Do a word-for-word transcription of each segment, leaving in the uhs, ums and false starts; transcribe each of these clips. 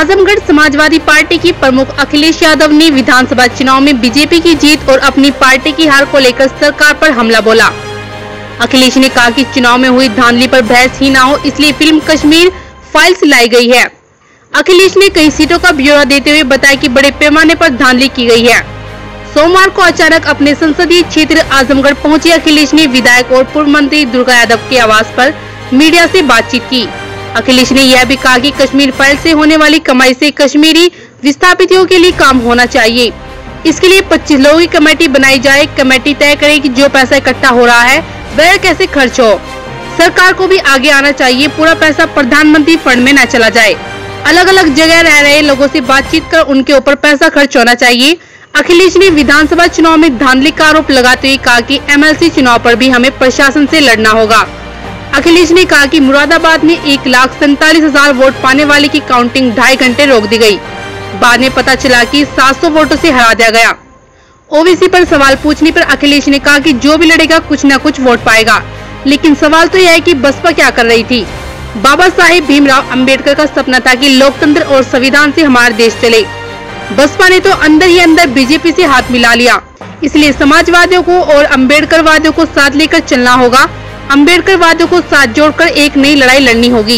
Azamgarh Samajwadi party की प्रमुख अखिलेश यादव ने विधानसभा चुनाव में बीजेपी की जीत और अपनी पार्टी की हार को लेकर सरकार पर हमला बोला। अखिलेश ने कहा कि चुनाव में हुई धांधली पर बहस ही ना हो, इसलिए फिल्म कश्मीर फाइल्स लाई गई है। अखिलेश ने कई सीटों का ब्यौरा देते हुए बताया कि बड़े पैमाने पर धांधली की गई है। सोमवार को अचानक अपने संसदीय क्षेत्र आजमगढ़ पहुंचे अखिलेश ने विधायक और पूर्व मंत्री दुर्गा यादव के आवास पर मीडिया से बातचीत की। अखिलेश ने यह भी कहा कि कश्मीर फाइल से होने वाली कमाई से कश्मीरी विस्थापितों के लिए काम होना चाहिए। इसके लिए पच्चीस लोगों की कमेटी बनाई जाए। कमेटी तय करे कि जो पैसा इकट्ठा हो रहा है वह कैसे खर्च हो। सरकार को भी आगे आना चाहिए, पूरा पैसा प्रधानमंत्री फंड में न चला जाए। अलग अलग जगह रह रहे लोगों से बातचीत कर उनके ऊपर पैसा खर्च होना चाहिए। अखिलेश ने विधानसभा चुनाव में धांधली का आरोप लगाते हुए कहा कि एमएलसी चुनाव पर भी हमें प्रशासन से लड़ना होगा। अखिलेश ने कहा कि मुरादाबाद में एक लाख सैतालीस हजार वोट पाने वाले की काउंटिंग ढाई घंटे रोक दी गई। बाद में पता चला कि सात सौ वोटों से हरा दिया गया। ओबीसी पर सवाल पूछने पर अखिलेश ने कहा कि जो भी लड़ेगा कुछ न कुछ वोट पाएगा, लेकिन सवाल तो यह है कि बसपा क्या कर रही थी। बाबा साहेब भीमराव अंबेडकर का सपना था कि लोकतंत्र और संविधान से हमारा देश चले। बसपा ने तो अंदर ही अंदर बीजेपी से हाथ मिला लिया। इसलिए समाजवादियों को और अंबेडकर वादियों को साथ लेकर चलना होगा। अंबेडकर वादियों को साथ जोड़कर एक नई लड़ाई लड़नी होगी।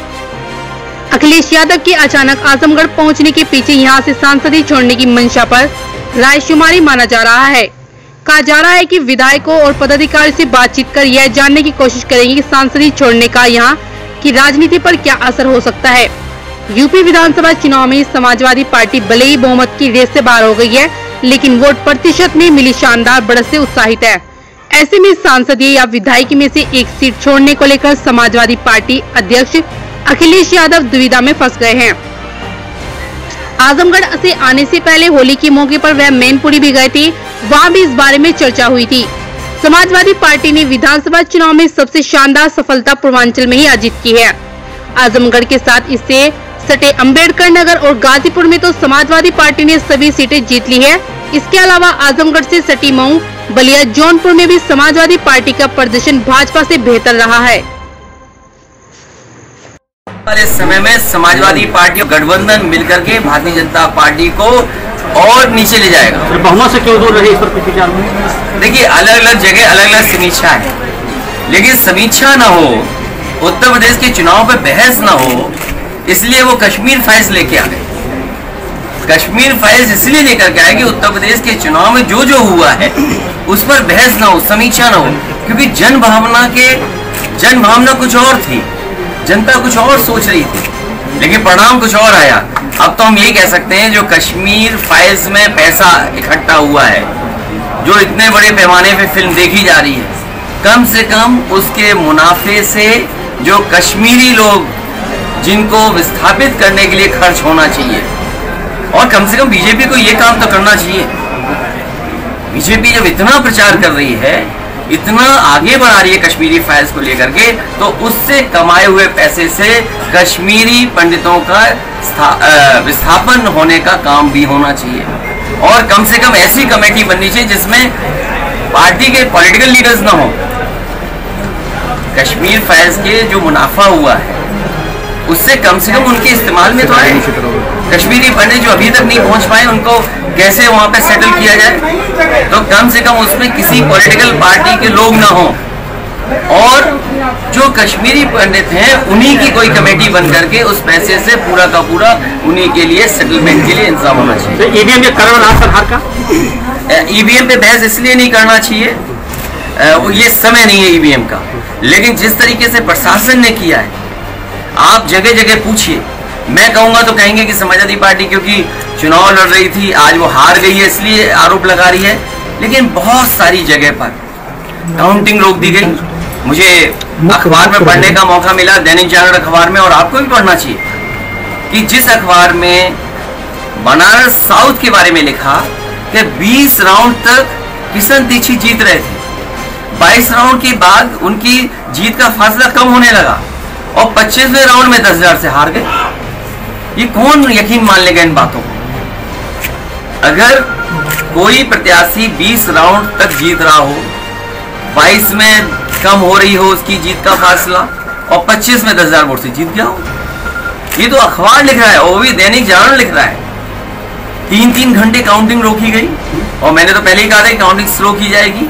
अखिलेश यादव के अचानक आजमगढ़ पहुंचने के पीछे यहां से सांसदी छोड़ने की मंशा पर रायशुमारी माना जा रहा है। कहा जा रहा है कि विधायकों और पदाधिकारी से बातचीत कर यह जानने की कोशिश करेंगे कि सांसदी छोड़ने का यहां की राजनीति पर क्या असर हो सकता है। यूपी विधानसभा चुनाव में समाजवादी पार्टी भले ही बहुमत की रेस से बाहर हो गई है, लेकिन वोट प्रतिशत में मिली शानदार बढ़त से उत्साहित है। ऐसे में सांसदीय या विधायकी में से एक सीट छोड़ने को लेकर समाजवादी पार्टी अध्यक्ष अखिलेश यादव दुविधा में फंस गए हैं। आजमगढ़ से आने से पहले होली के मौके पर वह मैनपुरी भी गए थे, वहां भी इस बारे में चर्चा हुई थी। समाजवादी पार्टी ने विधानसभा चुनाव में सबसे शानदार सफलता पूर्वांचल में ही अर्जित की है। आजमगढ़ के साथ इससे सटे अम्बेडकर नगर और गाजीपुर में तो समाजवादी पार्टी ने सभी सीटें जीत ली है। इसके अलावा आजमगढ़ से सटी मऊ, बलिया, जौनपुर में भी समाजवादी पार्टी का प्रदर्शन भाजपा से बेहतर रहा है। इस समय में समाजवादी पार्टी गठबंधन मिलकर के भारतीय जनता पार्टी को और नीचे ले जाएगा। बहुमत से क्यों दूर रहे, इस पर कुछ विचार नहीं? देखिए, अलग अलग जगह अलग अलग समीक्षा है, लेकिन समीक्षा ना हो, उत्तर प्रदेश के चुनाव पे बहस ना हो, इसलिए वो कश्मीर फाइल्स लेके आ गए। कश्मीर फाइल्स इसलिए लेकर के आए कि उत्तर प्रदेश के चुनाव में जो जो हुआ है उस पर बहस ना हो, समीक्षा ना हो, क्योंकि जन भावना के जन भावना कुछ और थी, जनता कुछ और सोच रही थी, लेकिन परिणाम कुछ और आया। अब तो हम यही कह सकते हैं जो कश्मीर फाइल्स में पैसा इकट्ठा हुआ है, जो इतने बड़े पैमाने पे फिल्म देखी जा रही है, कम से कम उसके मुनाफे से जो कश्मीरी लोग जिनको विस्थापित करने के लिए खर्च होना चाहिए, और कम से कम बीजेपी को ये काम तो करना चाहिए। बीजेपी जब इतना प्रचार कर रही है, इतना आगे बढ़ा रही है कश्मीरी फाइल्स को लेकर के, तो उससे कमाए हुए पैसे से कश्मीरी पंडितों का विस्थापन होने का काम भी होना चाहिए। और कम से कम ऐसी कमेटी बननी चाहिए जिसमें पार्टी के पॉलिटिकल लीडर्स ना हो। कश्मीर फाइल्स के जो मुनाफा हुआ है उससे कम से कम उनके इस्तेमाल में तो आए। कश्मीरी पंडित जो अभी तक नहीं पहुंच पाए, उनको कैसे वहां पे सेटल किया जाए, तो कम से कम उसमें किसी पॉलिटिकल पार्टी के लोग ना हो, और जो कश्मीरी पंडित हैं उन्हीं की कोई कमेटी बन करके उस पैसे से पूरा का पूरा उन्हीं के लिए सेटलमेंट के लिए इंतजाम होना चाहिए। ईवीएम पे सरकार का ईवीएम पे बहस इसलिए नहीं करना चाहिए, ये समय नहीं है ईवीएम का, लेकिन जिस तरीके से प्रशासन ने किया है, आप जगह जगह पूछिए। मैं कहूंगा तो कहेंगे कि समाजवादी पार्टी क्योंकि चुनाव लड़ रही थी, आज वो हार गई है इसलिए आरोप लगा रही है, लेकिन बहुत सारी जगह पर काउंटिंग रोक दी गई। मुझे अखबार में पढ़ने का मौका मिला, दैनिक जागरण अखबार में, और आपको भी पढ़ना चाहिए कि जिस अखबार में बनारस साउथ के बारे में लिखा कि बीस राउंड तक किशन दीक्षित जीत रहे थे, बाईस राउंड के बाद उनकी जीत का फासला कम होने लगा और पच्चीसवें राउंड में दस हजार से हार गए। ये कौन यकीन मान लेगा इन बातों को? अगर कोई प्रत्याशी बीस राउंड तक जीत रहा हो, बाईस में कम हो रही हो उसकी जीत का फासला, और पच्चीस में दस हजार वोट से जीत गया हो, ये तो अखबार लिख रहा है, वो भी दैनिक जागरण लिख रहा है। तीन तीन घंटे काउंटिंग रोकी गई, और मैंने तो पहले ही कहा था कि काउंटिंग स्लो की जाएगी।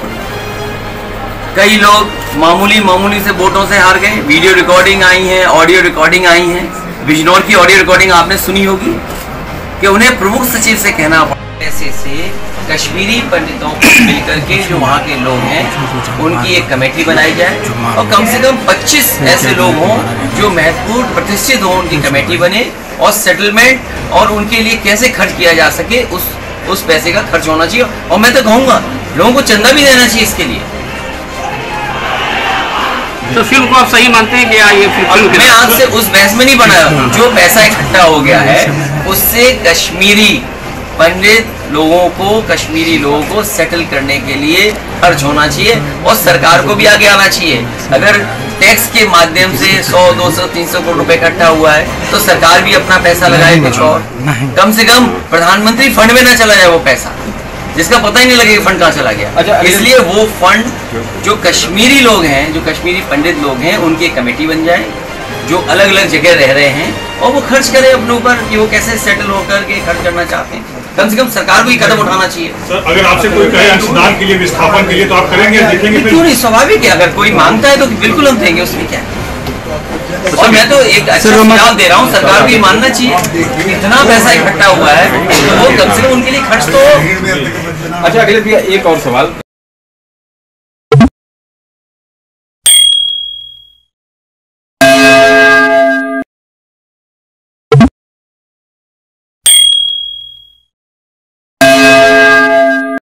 कई लोग मामूली मामूली से वोटों से हार गए। वीडियो रिकॉर्डिंग आई है, ऑडियो रिकॉर्डिंग आई है। बिजनौर की ऑडियो रिकॉर्डिंग आपने सुनी होगी कि उन्हें प्रमुख सचिव से कहना पड़ा ऐसे से कश्मीरी पंडितों को मिलकर के जो वहाँ के लोग हैं उनकी एक कमेटी बनाई जाए, और कम से कम पच्चीस ऐसे लोग हों जो महत्वपूर्ण प्रतिष्ठित हों, उनकी कमेटी बने, और सेटलमेंट और उनके लिए कैसे खर्च किया जा सके उस उस पैसे का खर्च होना चाहिए। और मैं तो कहूँगा लोगों को चंदा भी देना चाहिए इसके लिए। तो फिल्म को आप सही मानते हैं कि या ये फिल्म? मैं आज से उस बहस में नहीं बनाया। जो पैसा इकट्ठा हो गया है उससे कश्मीरी पंडित लोगों को कश्मीरी लोगों को सेटल करने के लिए खर्च होना चाहिए, और सरकार को भी आगे आना चाहिए। अगर टैक्स के माध्यम से सौ दो सौ तीन सौ करोड़ रुपए इकट्ठा हुआ है तो सरकार भी अपना पैसा लगाए कुछ और। कम से कम प्रधानमंत्री फंड में ना चला जाए वो पैसा, जिसका पता ही नहीं लगेगा फंड कहाँ चला गया। अच्छा, इसलिए वो फंड जो कश्मीरी लोग हैं, जो कश्मीरी पंडित लोग हैं, उनकी कमेटी बन जाए जो अलग अलग जगह रह रहे हैं, और वो खर्च करें अपने ऊपर कि वो कैसे सेटल होकर के खर्च करना चाहते हैं। कम से कम सरकार को ही कदम उठाना चाहिए। सर, अगर आपसे कोई कहे अंशदान के लिए, विस्थापन के लिए, तो आप करेंगे, देखेंगे? क्यों नहीं, स्वाभाविक है। अगर कोई मांगता है तो बिल्कुल हम देंगे, उसमें क्या है। और मैं तो एक अच्छा सुझाव दे रहा हूँ, सरकार को ये मानना चाहिए इतना पैसा इकट्ठा हुआ है तो वो कम से कम उनके लिए खर्च तो। अच्छा अखिलेश भैया, एक और सवाल।